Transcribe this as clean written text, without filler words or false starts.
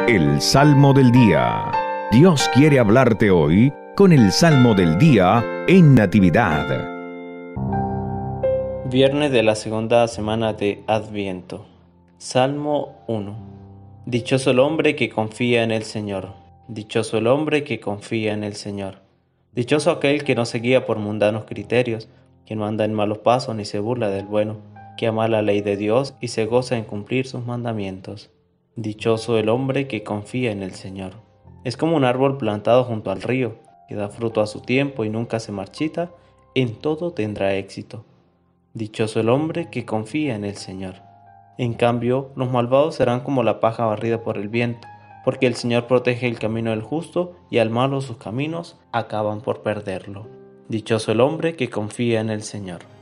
El Salmo del Día. Dios quiere hablarte hoy con el Salmo del Día en Natividad. Viernes de la segunda semana de Adviento. Salmo 1. Dichoso el hombre que confía en el Señor. Dichoso el hombre que confía en el Señor. Dichoso aquel que no se guía por mundanos criterios, que no anda en malos pasos ni se burla del bueno, que ama la ley de Dios y se goza en cumplir sus mandamientos. Dichoso el hombre que confía en el Señor. Es como un árbol plantado junto al río, que da fruto a su tiempo y nunca se marchita, en todo tendrá éxito. Dichoso el hombre que confía en el Señor. En cambio, los malvados serán como la paja barrida por el viento, porque el Señor protege el camino del justo y al malo sus caminos acaban por perderlo. Dichoso el hombre que confía en el Señor.